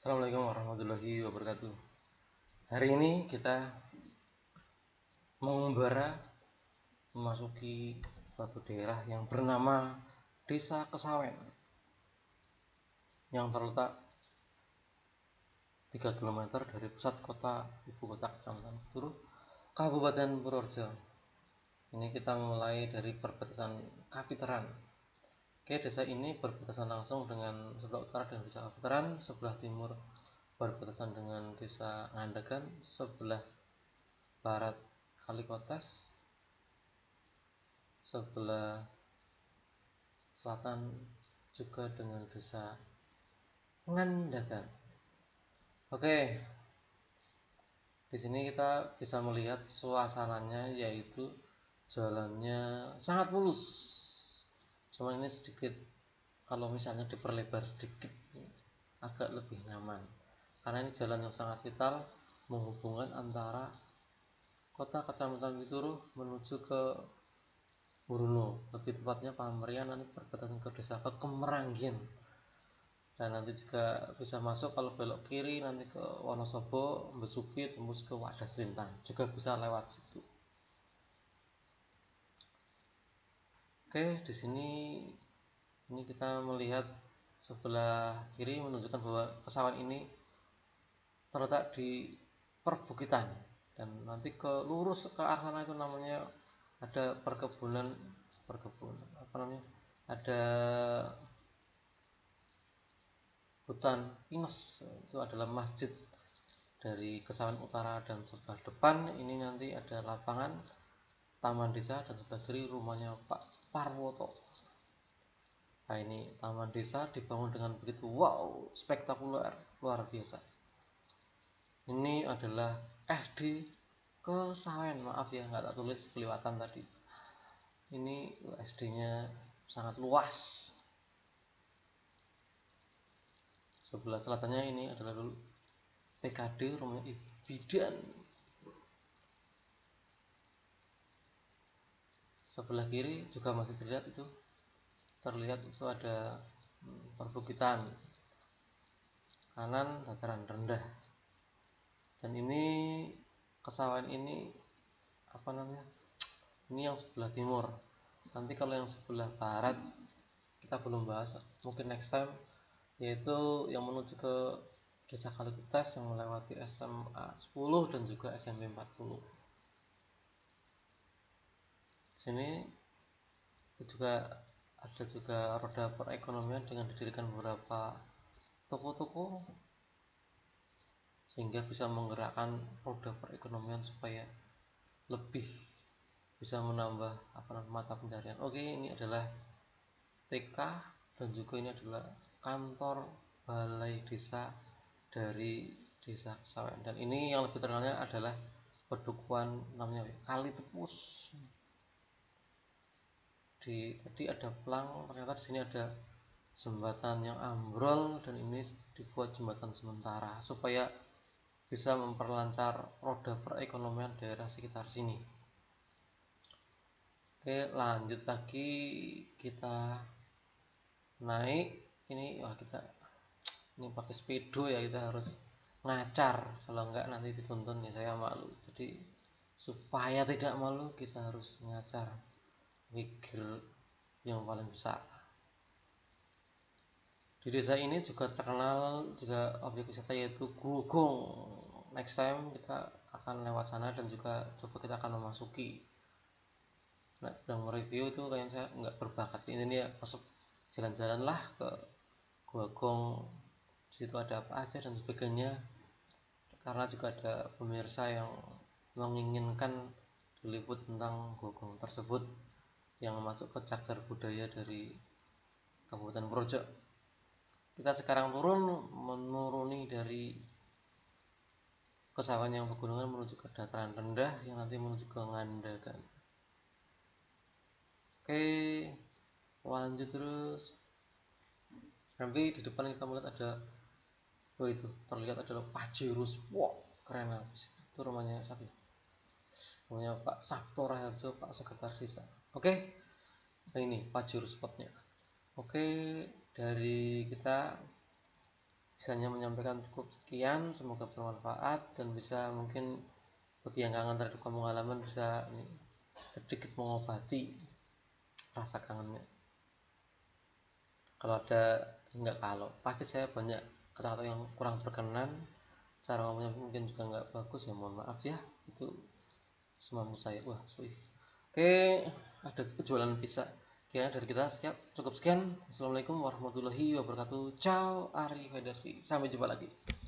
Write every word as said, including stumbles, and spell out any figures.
Assalamualaikum warahmatullahi wabarakatuh. Hari ini kita mengembara memasuki suatu daerah yang bernama Desa Kesawen yang terletak tiga kilometer dari pusat kota ibu kota Kecamatan Turuh, Kabupaten Purworejo. Ini kita mulai dari perbatasan Kapiteran. Oke, desa ini berbatasan langsung dengan sebelah utara dengan desa Kapiteran, sebelah timur berbatasan dengan desa Ngandegan, sebelah barat Kalikotes, sebelah selatan juga dengan desa Ngandegan. Oke, di sini kita bisa melihat suasananya, yaitu jalannya sangat mulus. Cuma ini sedikit, kalau misalnya diperlebar sedikit agak lebih nyaman, karena ini jalan yang sangat vital menghubungkan antara kota Kecamatan Pituruh menuju ke Bruno, lebih tepatnya Pamerian, nanti perbatasan ke desa ke Kemeranggen, dan nanti juga bisa masuk kalau belok kiri nanti ke Wonosobo, Besuki, tembus ke Wadas Lintang, juga bisa lewat situ. Oke, di sini ini kita melihat sebelah kiri menunjukkan bahwa Kesawen ini terletak di perbukitan, dan nanti ke lurus ke arah sana itu namanya ada perkebunan perkebunan apa namanya ada hutan pinus. Itu adalah masjid dari Kesawen Utara, dan sebelah depan ini nanti ada lapangan taman desa, dan sebelah kiri rumahnya Pak Parwoto. Nah, ini taman desa dibangun dengan begitu wow, spektakuler, luar biasa. Ini adalah S D Kesawen, maaf ya nggak tak tulis kelewatan tadi. Ini S D-nya sangat luas. Sebelah selatannya ini adalah dulu P K D, rumahnya Ibu Bidan. Sebelah kiri juga masih terlihat itu terlihat itu ada perbukitan, kanan dataran rendah. Dan ini Kesawen ini apa namanya ini yang sebelah timur. Nanti kalau yang sebelah barat kita belum bahas, mungkin next time, yaitu yang menuju ke desa Kalikutas yang melewati S M A sepuluh dan juga S M P empat puluh. Sini juga ada juga roda perekonomian dengan didirikan beberapa toko-toko, sehingga bisa menggerakkan roda perekonomian supaya lebih bisa menambah apa namanya mata pencarian. Oke, ini adalah T K, dan juga ini adalah kantor balai desa dari desa Kesawen. Dan ini yang lebih terkenalnya adalah pedukuhan namanya Kali Tepus. Di tadi ada pelang, ternyata di sini ada jembatan yang ambrol, dan ini dibuat jembatan sementara supaya bisa memperlancar roda perekonomian daerah sekitar sini. Oke, lanjut lagi kita naik. Ini wah kita ini pakai speedo ya, kita harus ngacar, kalau enggak nanti dituntun ya, saya malu. Jadi supaya tidak malu kita harus ngacar wigir yang paling besar. Di desa ini juga terkenal juga objek wisata, yaitu Grogong. Next time kita akan lewat sana, dan juga coba kita akan memasuki. Nah, sedang mereview itu kayaknya saya nggak berbakat ini ya, masuk jalan-jalan lah ke Grogong, di situ ada apa aja dan sebagainya, karena juga ada pemirsa yang menginginkan diliput tentang Grogong tersebut yang masuk ke cagar budaya dari Kabupaten Purworejo. Kita sekarang turun menuruni dari Kesawen yang pegunungan menuju ke dataran rendah yang nanti menuju ke Ngandegan. Oke, lanjut terus. Nanti di depan kita melihat ada, oh itu terlihat adalah Pajirus. Wow, keren habis. Itu rumahnya siapa? Rumahnya Pak Sabto Raharjo, Pak Sekretaris Desa. Oke, nah ini Pajirus spotnya. Oke, dari kita bisanya menyampaikan cukup sekian, semoga bermanfaat dan bisa mungkin bagi yang kangen terhadap kampung halaman bisa ini, sedikit mengobati rasa kangennya. Kalau ada, enggak kalau pasti saya banyak kata-kata yang kurang berkenan, cara ngomongnya mungkin juga nggak bagus, ya mohon maaf ya, itu semampu saya. Wah sorry. Oke, ada kejualan pizza. Kayaknya dari kita siap, cukup sekian. Assalamualaikum warahmatullahi wabarakatuh. Ciao, Ari Federsi, sampai jumpa lagi.